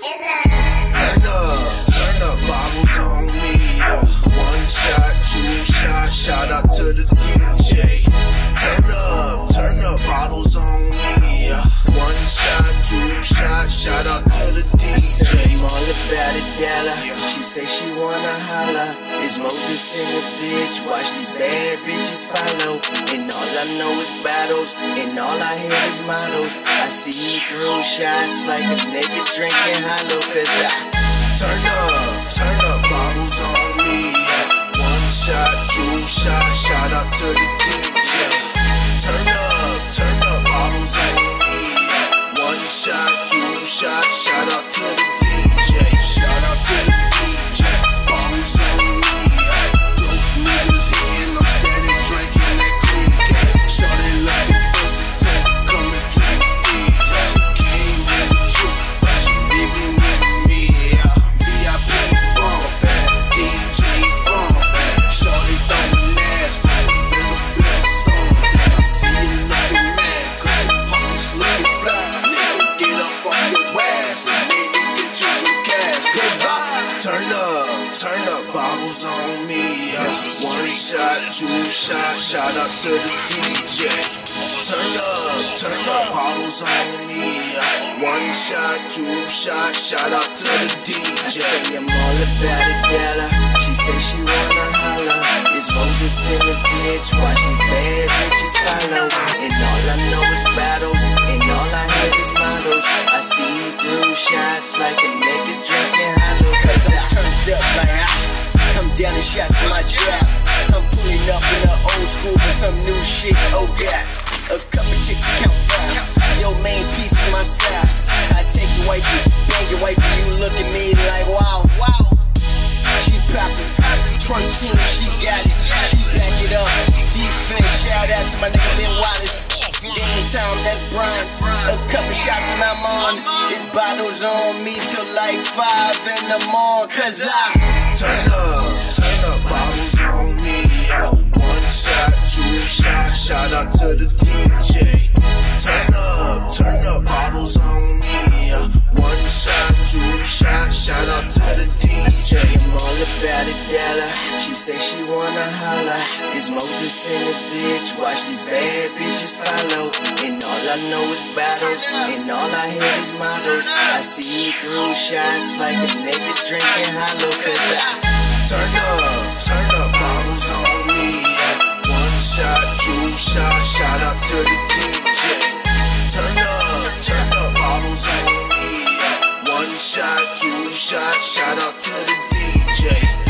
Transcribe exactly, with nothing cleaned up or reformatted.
Turn up, turn up, bottles on me. Yeah. One shot, two shot, shout out to the D J. Turn up, turn up, bottles on me. Yeah. One shot, two shot, shout out to the D J. I'm all about it, Della. She say she wanna holla. It's Moses in this bitch. Watch these bad bitches follow. And all I know is battles, and all I hear is models. I see you throw shots like a nigga drinking hollow. Cause I turn up, turn up, bottles on me. Yeah. One shot, two shot, shout out to the D J. Turn up, turn up, bottles on me. Yeah. One shot, two shot, shout out to the D J. Shout out to the D J. Bottles on me. Yeah. Broke niggas hitting, I'm steady drinking that clean cat. Shorty like a busted too. Come and drink these. Yeah. She came with the truth, but she leaving with me. Yeah. V I P bump and D J bump and shorty throwing nasty. Little best song that I see you looking mad. Cause your pockets looking fly. Nigga, get up on your ass and maybe get you some cash. Cause I turn up, turn up, bottles on me. Yeah. One shot, two shot, shout out to the D J. Turn up, turn up, bottles on me. Yeah. One shot, two shot, shout out to the D I J. say I'm all about it, Della. She say she wanna holla. It's Moses in this bitch. Watch these bad bitches follow. And all I know is battles, and all I hear is models. I see you through shots like a nigga drinking hollow. Cause I'm turned up like I come down and shots to my job. I'm pulling up in the old school with some new shit. Oh God, a couple chicks count five. Your main piece is my size. I take your wifey, bang your wifey. You look at me like wow, wow. She poppin', twenty, she got it. She back it up. Defense, shout out to my nigga Ben Wallace. Anytime, that's Brian. A couple shots and I'm on. It's bottles on me till like five in the morning. Cause I turn up, turn up, bottles on me. Yeah. One shot, two shot, shout out to the D J. Turn up, turn up, bottles on me. Yeah. One shot, two shot, shout out to the D J. I'm all about it, Della. She say she wanna holla. It's Moses in this bitch. Watch these bad bitches follow. And all I know is battles, and all I hear is models. I see you through shots like a nigga drinking hollow. Cause I turn up, turn up, bottles on me. Yeah. One shot, two shot, shout out to the D J. Turn up, turn up, bottles on me. Yeah. One shot, two shot, shout out to the D J.